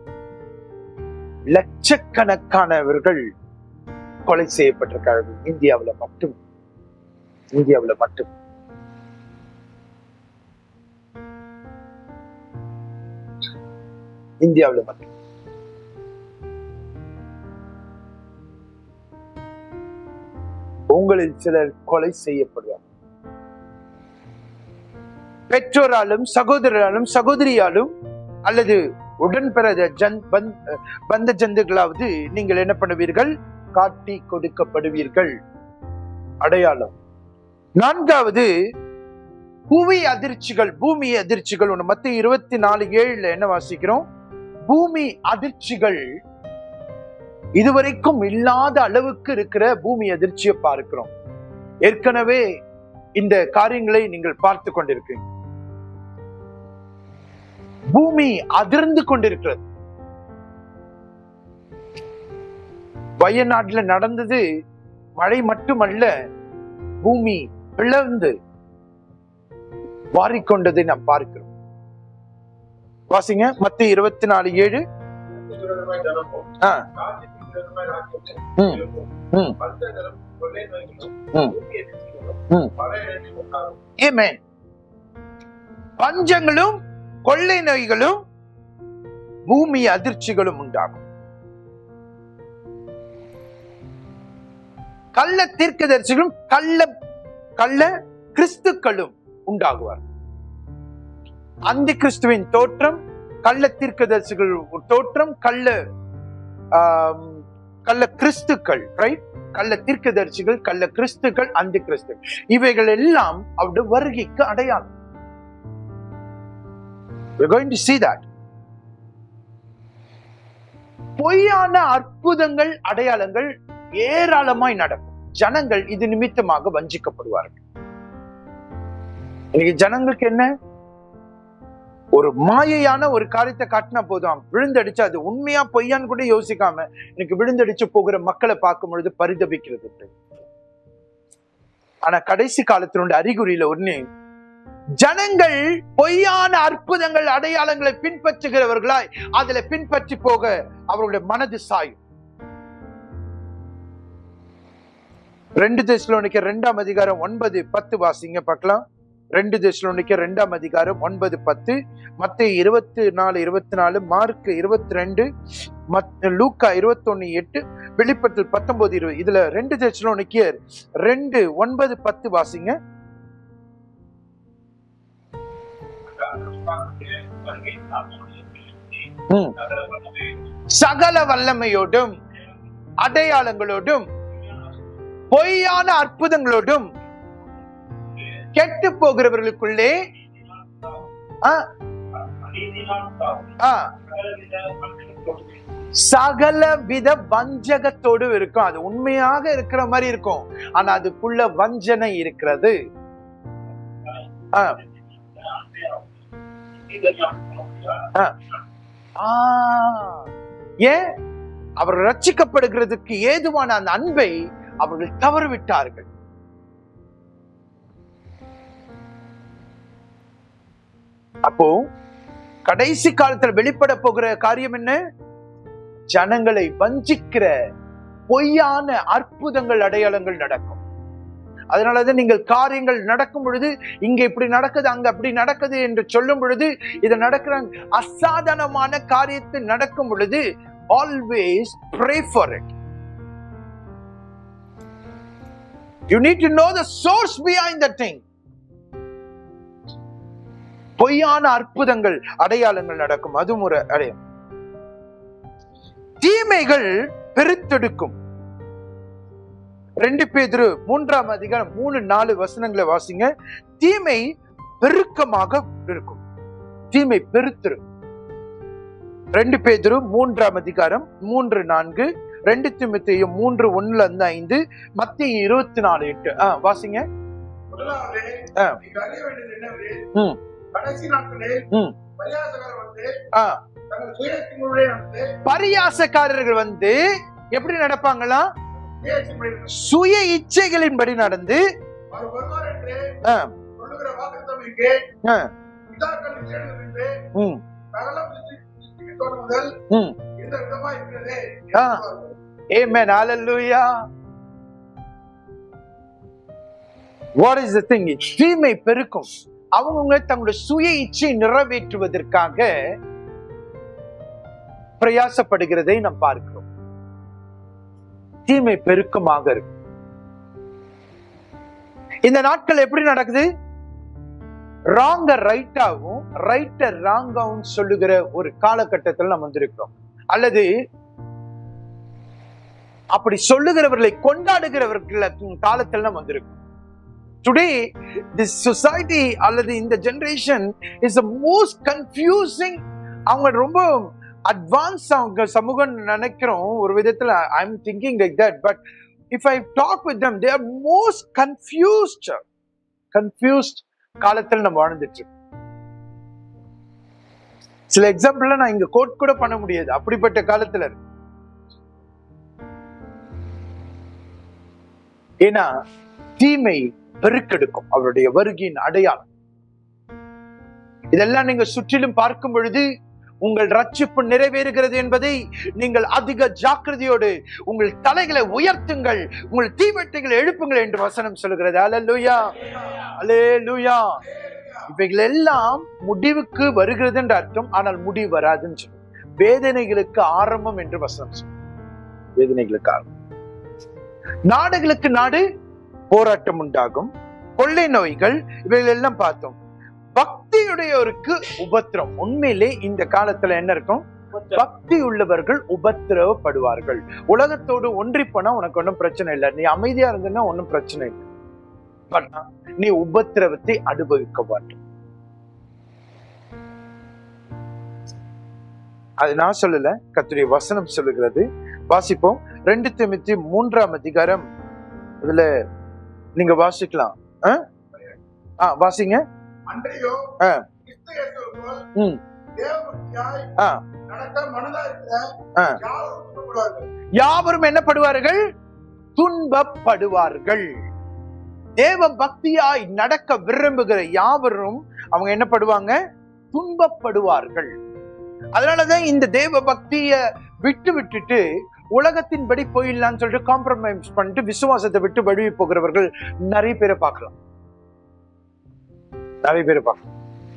லட்சக்கணக்கானவர்கள் கொலை செய்யப்பட்டிருக்கார்கள். இந்தியாவில் மட்டும் இந்தியாவில் மட்டும் இந்தியாவில் மட்டும் உங்களில் சிலர் கொலை செய்யப்படுவார். பெற்றோராலும் சகோதரராலும் சகோதரியாலும் அல்லது உடன்பிறந்த ஜன் பந்த ஜந்துகளாவது நீங்கள் என்ன பண்ணுவீர்கள்? காட்டி கொடுக்கப்படுவீர்கள். அடையாளம். நான்காவது, புவி அதிர்ச்சிகள், பூமி அதிர்ச்சிகள். ஒண்ணு மத்திய இருபத்தி நாலு ஏழுல என்ன வாசிக்கிறோம்? பூமி அதிர்ச்சிகள் இதுவரைக்கும் இல்லாத அளவுக்கு இருக்கிற பூமி அதிர்ச்சியை பார்க்கிறோம். ஏற்கனவே இந்த காரியங்களை நீங்கள் பார்த்து கொண்டிருக்கீங்க. பூமி அதிர்ந்து கொண்டிருக்கிறது. வயநாட்டுல நடந்தது மழை மட்டுமல்ல, பூமி பிளந்து வாரிக்கொண்டதை நாம் பார்க்கிறோம். வாசிங்க. மத்திய இருபத்தி நாலு ஏழு. பஞ்சங்களும் கொள்ளை நோய்களும் பூமி அதிர்ச்சிகளும் உண்டாகும். கள்ள தீர்க்கதரிசிகளும் கள்ள கள்ள கிறிஸ்துக்களும் உண்டாகுவார். அந்த கிறிஸ்துவின் தோற்றம், கள்ள தீர்க்கதரிசிகள் தோற்றம், கள்ள கள்ள கிறிஸ்துக்கள், ரைட்? கள்ள தீர்க்கதரிசிகள், கள்ள கிறிஸ்துக்கள், அந்த கிறிஸ்து, இவைகள் எல்லாம் அவருடைய வருகைக்கு அடையாளம். We're going to see that. பொய்யான அற்புதங்கள், அடையாளங்கள் ஏராளமாய் நடக்கும். ஜனங்கள் இது நிமித்தமாக வஞ்சிக்கப்படுவார்கள். இன்னைக்கு ஜனங்களுக்கு என்ன, ஒரு மாயையான ஒரு காரியத்தை காட்டினா போதும், விழுந்தடிச்சு அது உண்மையா பொய்யான்னு கூட யோசிக்காம இன்னைக்கு விழுந்தடிச்சு போகிற மக்களை பார்க்கும் பொழுது பரிதபிக்கிறது. ஆனா கடைசி காலத்தினுடைய அறிகுறியில ஒண்ணு, ஜனங்கள் பொய்யான அற்புதங்கள், அடையாளங்களை பின்பற்றுகிறவர்களாய் அதுல பின்பற்றி போக அவர்களுடைய மனது சாயும். ரெண்டு தெசலோனிக்கர் இரண்டாம் அதிகாரம் ஒன்பது பத்து வாசிங்க பார்க்கலாம். ரெண்டு தெசலோனிக்கர் இரண்டாம் அதிகாரம் ஒன்பது பத்து, மத்தேயு இருபத்தி நாலு இருபத்தி நாலு, மார்க் இருபத்தி ரெண்டு, லூக்கா இருபத்தி ஒன்னு எட்டு, வெளிப்படுத்தல் பத்தொன்பது இருபது. இதுல ரெண்டு தெசலோனிக்கர் ரெண்டு ஒன்பது பத்து வாசிங்க. சகல வல்லமையோடும் அடையாளங்களோடும் பொய்யான அற்புதங்களோடும் கெட்டு போகிறவர்களுக்குள்ளே சகல வித வஞ்சகத்தோடு இருக்கும். அது உண்மையாக இருக்கிற மாதிரி இருக்கும், ஆனா அதுக்குள்ள வஞ்சனை இருக்கிறது. ஏன்? அவர் ரட்சிக்கப்படுகிறதுக்கு ஏதுவான அந்த அன்பை அவர்கள் தவறிவிட்டார்கள். அப்போ கடைசி காலத்தில் வெளிப்பட போகிற காரியம் என்ன? ஜனங்களை வஞ்சிக்கிற பொய்யான அற்புதங்கள், அடையாளங்கள் நடக்கும். அதனாலதான் நீங்கள் காரியங்கள் நடக்கும் பொழுது, இங்க இப்படி நடக்குது, அங்க அப்படி நடக்குது என்று சொல்லும் பொழுது, இது நடக்கிற அசாதாரணமான காரியத்தை நடக்கும் பொழுது always pray for it. You need to know the source behind that thing. பொய்யான அற்புதங்கள், அடையாளங்கள் நடக்கும், அதுவும் ஒரு அடையாளம். தீமைகள் பெருத்தெடுக்கும். ரெண்டு பேதுரு மூன்றாம் அதிகாரம் மூணு நாலு வசனங்களை வாசிங்க. தீமை பெருக்கமாக இருக்கும், தீமை பெருத்திரும். ரெண்டு பேதுரு மூன்றாம் அதிகாரம் மூன்று நான்கு, ரெண்டு தீமோத்தேயு மூன்று ஒண்ணுல இருந்து ஐந்து, மத்தேயு இருபத்தி நாலு எட்டு. ஆஹ் வாசிங்க. பரியாசக்காரர்கள் வந்து எப்படி நடப்பாங்களா? சுய இச்சைகளின்படி நடந்து Amen. Hallelujah. What is the thing? தீமை பெருக்கும். அவங்க தங்களுடைய சுய இச்சை நிறைவேற்றுவதற்காக பிரயாசப்படுகிறதை நாம் பார்க்கிறோம். தீமை பெருக்கமாக இருக்கு. இந்த நாட்கள் எப்படி நடக்குது? ராங்க ரைட்டாகவும் ரைட்ட ராங்காவும் சொல்லுகிற ஒரு காலகட்டத்தில் நாம் வந்திருக்கிறோம். அல்லது அப்படி சொல்லுகிறவர்களை கொண்டாடுகிறவர்கள் காலத்தில் நாம் வந்திருக்கோம். Today, this society அல்லது இந்த generation is the most confusing. அவங்க ரொம்ப அட்வான்ஸ் அவங்க சமூகம் நினைக்கிறோம் ஒரு விதத்துல. I'm thinking like that, but if I talk with them, they are most confused. Confused காலத்தில் நம்ம வாழ்ந்துட்டு இருக்கோம். சில எக்ஸாம்பிள் நான் இங்க கோட் கூட பண்ண முடியாது, அப்படிப்பட்ட காலத்துல இருக்கு. ஏன்னா தீமை பெருக்கெடுக்கும், அவருடைய வருகையின் அடையாளம். இதெல்லாம் நீங்க சுற்றிலும் பார்க்கும் பொழுது உங்கள் ரட்சிப்பு நிறைவேறுகிறது என்பதை நீங்கள் அதிக ஜாக்கிரதையோடு உங்கள் தலைகளை உயர்த்துங்கள், உங்கள் தீவெட்டிகளை எழுப்புங்கள் என்று வசனம் சொல்லுகிறது. அல்லேலூயா, அல்லேலூயா. இவைகள் எல்லாம் முடிவுக்கு வருகிறது என்று அர்த்தம், ஆனால் முடிவு வராதுன்னு சொல்லும். வேதனைகளுக்கு ஆரம்பம் என்று வசனம் சொல்லும். வேதனைகளுக்கு ஆரம்பம். நாடுகளுக்கு நாடு போராட்டம் உண்டாகும், கொள்ளை நோய்கள், இவைகள் எல்லாம் பார்த்தோம். பக்தியுடையோருக்கு உபத்திரம். உண்மையிலே இந்த காலத்துல என்ன இருக்கும்? பக்தி உள்ளவர்கள் உபத்திரவப்படுவார்கள். உலகத்தோடு ஒன்றி போனா உனக்கு ஒன்னும் பிரச்சனை இல்லை, நீ அமைதியா இருந்தனா ஒன்னும் பிரச்சனை இல்லை. நீ உபத்திரவத்தை அனுபவிக்க மாட்டோம். அது நான் சொல்லல, கர்த்தருடைய வசனம் சொல்லுகிறது. வாசிப்போம். ரெண்டு தீமோத்தேயு மூன்றாம் அதிகாரம், இதுல நீங்க வாசிக்கலாம். வாசிங்க. அன்றையோ ம் யாவரும் என்ன படுவார்கள்? துன்பப்படுவார்கள். தேவ பக்தியாய் நடக்க விரும்புகிற யாவரும் அவங்க என்ன படுவாங்க? துன்பப்படுவார்கள். அதனாலதான் இந்த தேவ பக்திய விட்டு விட்டுட்டு உலகத்தின்படி போயிடலான்னு சொல்லிட்டு காம்ப்ரமைஸ் பண்ணிட்டு விசுவாசத்தை விட்டு வழுவி போகிறவர்கள் நிறைய பேரை பார்க்கலாம். நிறைய பேரை பார்க்கலாம்.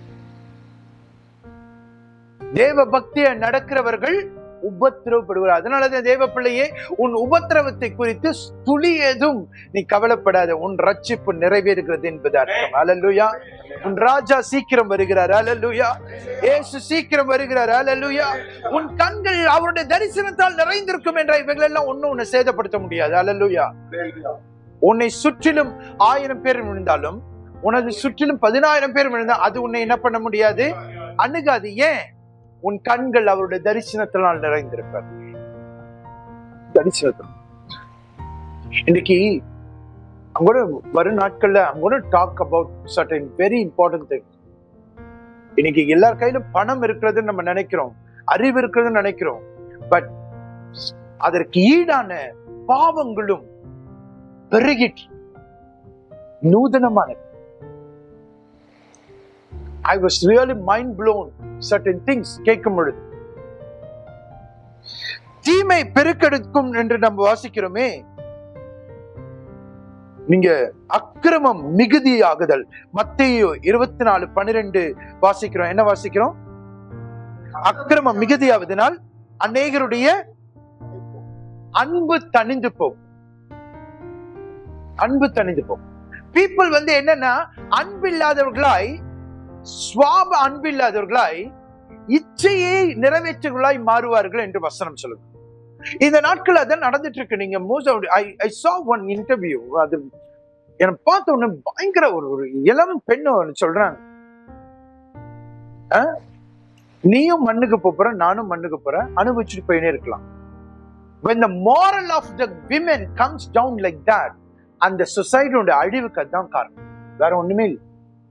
தேவ பக்திய நடக்கிறவர்கள் உபத்திரவப்படுவார். அதனாலதான் தேவ பிள்ளையே, உன் உபத்திரவத்தை குறித்து துளி ஏதும் நீ கவலைப்படாத. உன் ரட்சிப்பு நிறைவேறுகிறது என்பது அர்த்தம். அல்லேலூயா. உன் ராஜா சீக்கிரம் வருகிறார். அல்லேலூயா. இயேசு சீக்கிரம் வருகிறார். அல்லேலூயா. உன் கண்கள் அவருடைய தரிசனத்தால் நிறைந்திருக்கும் என்ற இவைகள் எல்லாம் ஒன்னும் உன்னை சேதப்படுத்த முடியாது. அல்லேலூயா. உன்னை சுற்றிலும் ஆயிரம் பேர் விழுந்தாலும், உனது சுற்றிலும் பதினாயிரம் பேர் விழுந்தால் அது உன்னை என்ன பண்ண முடியாது? அணுகாது. ஏன்? உன் கண்கள் அவருடைய தரிசனத்தினால் நிறைந்திருப்பார். தரிசனத்தில் இன்னைக்கு I'm going to வரும் நாட்கள்ல I'm going to talk about certain very important things. இன்னைக்கு எல்லார் கையிலும் பணம் இருக்கிறதுன்னு நம்ம நினைக்கிறோம், அறிவு இருக்கிறதுன்னு நினைக்கிறோம். பட் அதற்கு ஈடான பாவங்களும் பெருகிட்டு நூதனமான I was really mind blown certain things கேட்கும் பொழுது. தீமை பெருக்கெடுக்கும் என்று நம்ம வாசிக்கிறோமே, நீங்க அக்கிரமம் மிகுதியாகுதல். மத்தேயு இருபத்தி நாலு பன்னிரண்டு வாசிக்கிறோம். என்ன வாசிக்கிறோம்? அக்கிரமம் மிகுதியாவதனால் அநேகருடைய அன்பு தணிந்து போகும். அன்பு தணிந்து போகும். பீப்புள் வந்து என்னன்னா, அன்பில்லாதவர்களாய், சுவாப அன்பில்லாதவர்களாய், இச்சையை நிறைவேற்றுகளாய் மாறுவார்கள் என்று வசனம் சொல்லுது. இந்த நாட்கள் அதான் நடந்துட்டு இருக்கு. நீங்க I saw one interview, அது எனக்கு பார்த்த உடனே பயங்கர ஒரு ஒரு இளம் பெண்ணு சொல்றாங்க, நீயும் மண்ணுக்கு போற, நானும் மண்ணுக்கு போறேன், அனுபவிச்சுட்டு போயினே இருக்கலாம். When the moral of the women comes down like that, அந்த சொசைட்டியோட அழிவுக்கு அதுதான் காரணம். வேற ஒண்ணுமே இல்லை.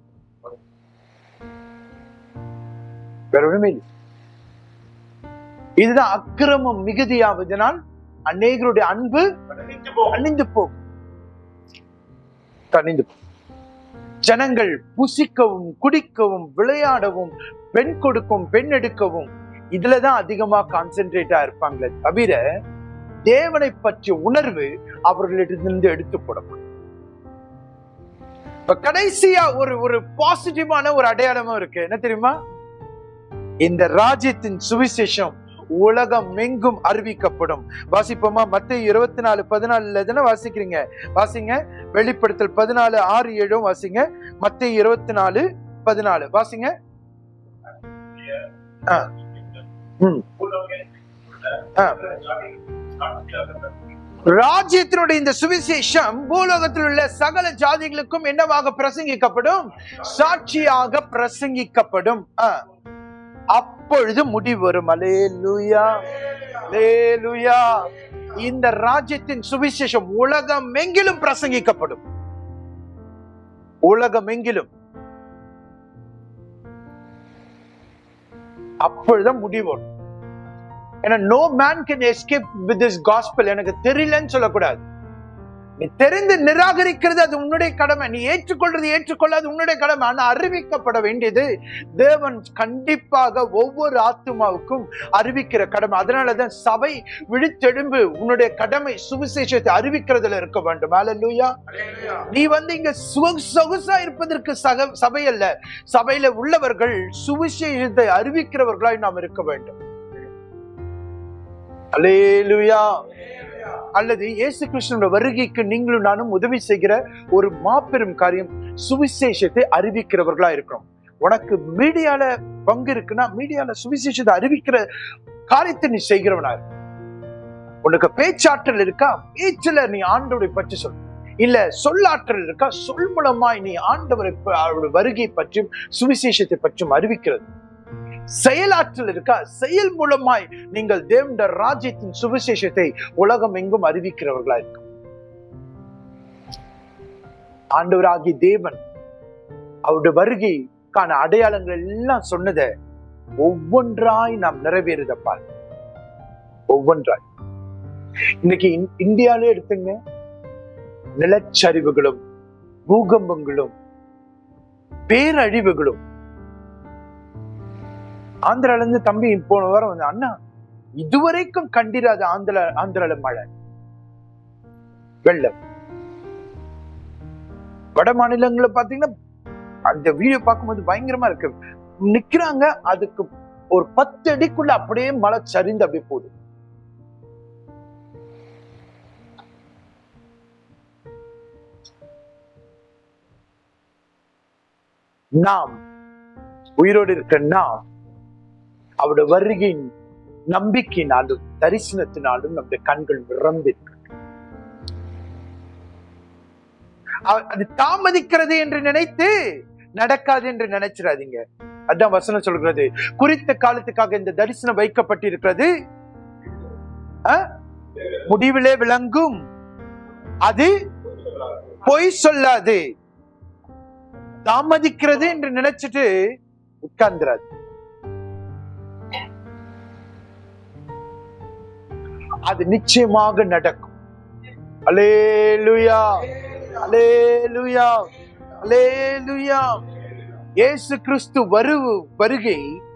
வேற ஒண்ணுமே இல்லை. இதுதான் அக்கிரமம் மிகுதியாவதனால் அநேகருடைய அன்பு அணிந்து போகும். தணிந்து போகும். ஜனங்கள் புசிக்கவும், குடிக்கவும், விளையாடவும், பெண் கொடுக்கவும், பெண் எடுக்கவும், இதுலதான் அதிகமா கான்சென்ட்ரேட்டா இருப்பாங்களே தவிர தேவனை பற்றிய உணர்வு அவர்களிடத்திலிருந்து எடுத்து போடப்படும். இப்ப கடைசியா ஒரு ஒரு பாசிட்டிவான ஒரு அடையாளமும் இருக்கு. என்ன தெரியுமா? இந்த ராஜ்யத்தின் சுவிசேஷம் உலகம் எங்கும் அறிவிக்கப்படும். வாசிப்போமா? மத்தேயு இருபத்தி நாலு பதினாலுல தானே வாசிக்கிறீங்க? வாசிங்க. வெளிப்படுத்தல் பதினாலு ஆறு ஏழும் வாசிங்க. மத்தேயு இருபத்தி நாலு பதினாலு வாசிங்க. ராஜ்யத்தினுடைய இந்த சுவிசேஷம் பூலோகத்தில் உள்ள சகல ஜாதிகளுக்கும் என்னவாக பிரசங்கிக்கப்படும்? சாட்சியாக பிரசங்கிக்கப்படும். அப்பொழுது முடிவு வரும். அல்லேலூயா, அல்லேலூயா. இந்த ராஜ்யத்தின் சுவிசேஷம் உலகம் எங்கிலும் பிரசங்கிக்கப்படும். உலகம் எங்கிலும். அப்பொழுதுதான் முடிவு வரும். ஏன்னா no man can escape with this gospel. எனக்கு தெரியலன்னு சொல்லக்கூடாது. நீ தெரிந்து நிராகரிக்கிறது அது உன்னுடைய கடமை. நீ ஏற்றுக்கொள்றது ஏற்றுக்கொள்ளாது உன்னுடைய கடமை. ஆனா அறிவிக்கப்பட வேண்டியது தேவன் கண்டிப்பாக ஒவ்வொரு ஆத்துமாவுக்கும் அறிவிக்கிற கடமை. அதனாலதான் சபை விழித்தெழும்பு, உன்னுடைய கடமை சுவிசேஷத்தை அறிவிக்கிறதுல இருக்க வேண்டும். அல்லேலூயா. நீ வந்து இங்க சொகுசா இருப்பதற்கு சபை அல்ல, சபையில உள்ளவர்கள் சுவிசேஷத்தை அறிவிக்கிறவர்களாய் நாம் இருக்க வேண்டும். அல்லேலூயா. அல்லது இயேசு கிறிஸ்துவோட வருகைக்கு நீங்களும் நானும் உதவி செய்கிற ஒரு மாபெரும் காரியம் சுவிசேஷத்தை அறிவிக்கிறவர்களா இருக்கிறோம். உனக்கு மீடியால பங்கு இருக்குன்னா மீடியால சுவிசேஷத்தை அறிவிக்கிற காரியத்தை நீ செய்கிறவனா இருக்கு. உனக்கு பேச்சாற்றல் இருக்கா, பேச்சுல நீ ஆண்டவரை பற்றி சொல். இல்ல சொல்லாற்றல் இருக்கா, சொல் மூலமாய் நீ ஆண்டவரை வருகை பற்றியும் சுவிசேஷத்தை பற்றியும் அறிவிக்கிறது. செயலாற்றல் இருக்கா, செயல் மூலமாய் நீங்கள் தேவனுடைய ராஜ்யத்தின் சுவிசேஷத்தை உலகம் எங்கும் அறிவிக்கிறவர்களா இருக்க. ஆண்டவராகிய தேவன் அவருடைய வருகைக்கான அடையாளங்கள் எல்லாம் சொன்னதை ஒவ்வொன்றாய் நாம் நிறைவேறுதப்பா. ஒவ்வொன்றாய் இன்னைக்கு இந்தியாவிலே எடுத்துங்க, நிலச்சரிவுகளும் பூகம்பங்களும் பேரழிவுகளும். ஆந்திரால இருந்து தம்பி போன வாரம் வந்து, அண்ணா இதுவரைக்கும் கண்டிராத ஆந்திர ஆந்திரால மழை வெள்ளம். வட மாநிலங்களை பாத்தீங்கன்னா அந்த வீடியோ பார்க்கும்போது பயங்கரமா இருக்கு. நிக்கிறாங்க, அதுக்கு ஒரு பத்து அடிக்குள்ள அப்படியே மழை சரிந்து அப்படியே போகுது. நாம் உயிரோடு இருக்க நாம் அவருடைய வருகையின் நம்பிக்கையினாலும் தரிசனத்தினாலும் நம்முடைய கண்கள் நிரம்பிருக்கு. அது தாமதிக்கிறது என்று நினைத்து நடக்காது என்று நினைச்சிடாதீங்க. அதான் வசனம் சொல்கிறது, குறித்த காலத்துக்காக இந்த தரிசனம் வைக்கப்பட்டிருக்கிறது, முடிவிலே விளங்கும், அது பொய் சொல்லாது. தாமதிக்கிறது என்று நினைச்சிட்டு உட்கார்ந்துராது. அது நிச்சயமாக நடக்கும். அல்லேலூயா, அல்லேலூயா, அல்லேலூயா. இயேசு கிறிஸ்து வரு வருகை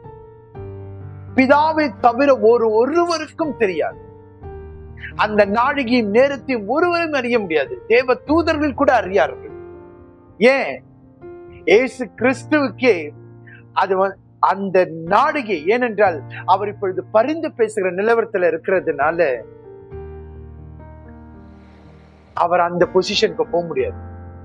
பிதாவை தவிர ஒரு ஒருவருக்கும் தெரியாது. அந்த நாழிகையும் நேரத்தையும் ஒருவரும் அறிய முடியாது. தேவ தூதர்கள் கூட அறியார்கள். ஏன்? இயேசு கிறிஸ்துவுக்கே அது அந்த நாழிகை. ஏனென்றால் அவர் இப்பொழுது பரிந்து பேசுகிற நிலவரத்துல இருக்கிறதுனால அவர் அந்த பொசிஷனுக்கு போக முடியாது.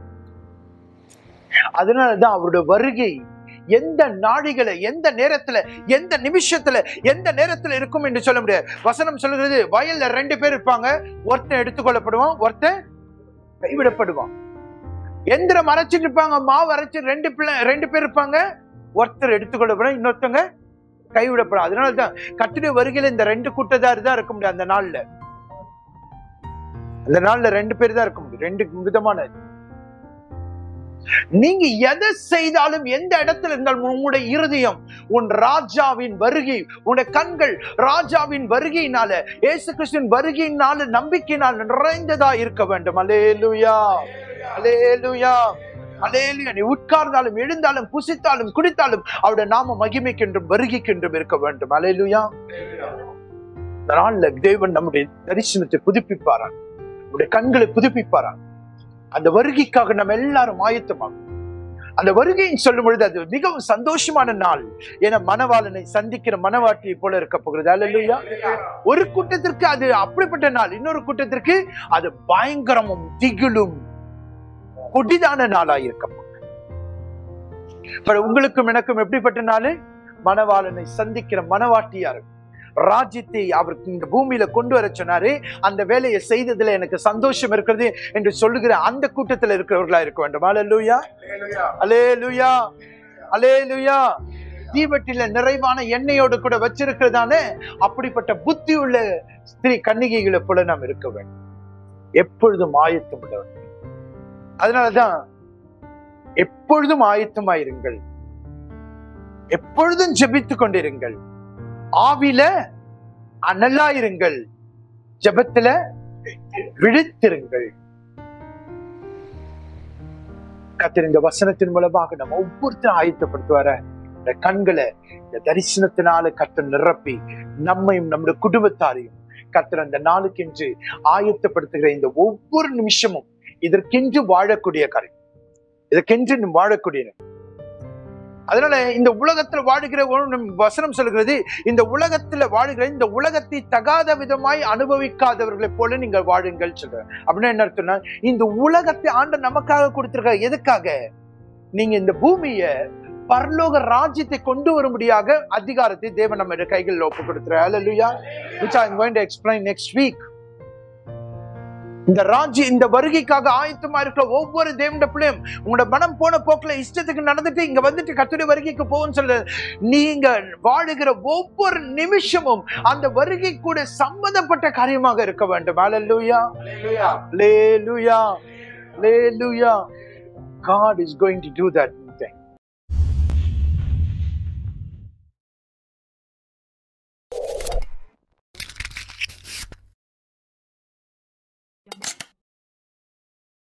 அதனாலதான் அவருடைய வருகை எந்த நாழிகளை, எந்த நேரத்துல, எந்த நிமிஷத்துல, எந்த நேரத்துல இருக்கும் என்று சொல்ல முடியாது. வசனம் சொல்லுகிறது, வயல்ல ரெண்டு பேர் இருப்பாங்க, ஒருத்தன் எடுத்துக்கொள்ளப்படுவான், ஒருத்தன் கைவிடப்படுவான். எந்திரம் அரைச்சிட்டு இருப்பாங்க, மாவு அரைச்சு ரெண்டு பிள்ளை ரெண்டு பேர் இருப்பாங்க, ஒருத்தர் எடுத்துக்கொள்ளப்படும், இன்னொருத்தங்க கைவிடப்படும். அதனாலதான் கர்த்தருடைய வருகையில இந்த ரெண்டு கூட்டத்தார் தான் இருக்க முடியும். அந்த நாள்ல அந்த நாள்ல ரெண்டு பேர் தான் இருக்க முடியும். ரெண்டு விதமான. நீங்க எதை செய்தாலும், எந்த இடத்துல இருந்தாலும், உங்களுடைய இருதயம் உன் ராஜாவின் வருகை, உன்னுடைய கண்கள் ராஜாவின் வருகையினால, இயேசு கிறிஸ்துவின் வருகையினால நம்பிக்கையினால நிறைந்ததா இருக்க வேண்டும். அல்லேலூயா, அல்லேலூயா, அல்லேலூயா. நீ உட்கார்ந்தாலும், எழுந்தாலும், புசித்தாலும், குடித்தாலும் அவருடைய நாம மகிமைக்கென்றும் வருகைக்கென்றும் இருக்க வேண்டும். அல்லேலூயா. நாள்ல தேவன் நம்முடைய தரிசனத்தை புதுப்பிப்பாரான், நம்முடைய கண்களை புதுப்பிப்பாரான். அந்த வருகைக்காக நம்ம எல்லாரும் ஆயத்தமாகும். அந்த வருகைன்னு சொல்லும் பொழுது அது மிகவும் சந்தோஷமான நாள். ஏன்னா மணவாளனை சந்திக்கிற மணவாட்டியை போல இருக்க போகிறது. அல்லேலூயா. ஒரு கூட்டத்திற்கு அது அப்படிப்பட்ட நாள், இன்னொரு கூட்டத்திற்கு அது பயங்கரமும் திகிலும் கொடிதான நாளாய் இருக்க போகிறது. உங்களுக்கும் எனக்கும் எப்படிப்பட்ட நாள்? மணவாளனை சந்திக்கிற மணவாட்டியா இருக்கும். ராஜ்யத்தை அவருக்கு இந்த பூமியில கொண்டு வர சொன்னாரு. அந்த வேலையை செய்ததுல எனக்கு சந்தோஷம் இருக்கிறது என்று சொல்லுகிற அந்த கூட்டத்தில் இருக்கிறவர்களா இருக்க வேண்டும். அல்லேலூயா, அல்லேலூயா, அல்லேலூயா. தீவட்டில நிறைவான எண்ணெயோடு கூட வச்சிருக்கிறதான அப்படிப்பட்ட புத்தி உள்ள ஸ்திரீ கன்னிகைகளை போல நாம் இருக்க வேண்டும். எப்பொழுதும் ஆயத்தம் உள்ளவர்கள். அதனாலதான் எப்பொழுதும் ஆயத்தமாயிருங்கள், எப்பொழுதும் ஜெபித்துக் கொண்டிருங்கள், ஆவில அனலாயிருங்கள், ஜெபத்துல விழித்திருங்கள். கர்த்தர் இந்த வசனத்தின் மூலமாக நம்ம ஒவ்வொருத்தரும் ஆயத்தப்படுத்துவார. இந்த கண்களை இந்த தரிசனத்தினால கர்த்தர் நிரப்பி நம்மையும் நம்முடைய குடும்பத்தாரையும் கர்த்தர் அந்த நாளுக்கென்று ஆயத்தப்படுத்துகிற இந்த ஒவ்வொரு நிமிஷமும் இதற்கென்று வாழக்கூடிய காரியம், இதற்கென்று வாழக்கூடிய அதனால இந்த உலகத்துல வாழுகிற வசனம் சொல்கிறது, இந்த உலகத்துல வாழுகிற இந்த உலகத்தை தகாத விதமாய் அனுபவிக்காதவர்களை போல நீங்கள் வாழுங்கள் சொல்ற. அப்படின்னா என்ன அர்த்தம்னா, இந்த உலகத்தை ஆண்டவர் நமக்காக கொடுத்திருக்க. எதுக்காக? நீங்க இந்த பூமிய பரலோக ராஜ்யத்தை கொண்டு வரும்படியாக அதிகாரத்தை தேவன் நம்ம கைகளில் ஒப்பு கொடுக்கிறார். Hallelujah, which I am going to explain next week. இந்த ராஜ்ய இந்த வருகைக்காக ஆயத்தமா இருக்கிற ஒவ்வொரு தேவனுடைய பிள்ளையும், உங்களோட மனம் போன போக்குல இஷ்டத்துக்கு நடந்துட்டு இங்க வந்துட்டு கர்த்தருடைய வருகைக்கு போகும்னு சொல்ல, நீங்க வாழுகிற ஒவ்வொரு நிமிஷமும் அந்த வருகை கூட சம்பந்தப்பட்ட காரியமாக இருக்க வேண்டும். Hallelujah, hallelujah, hallelujah, hallelujah. God is going to do that.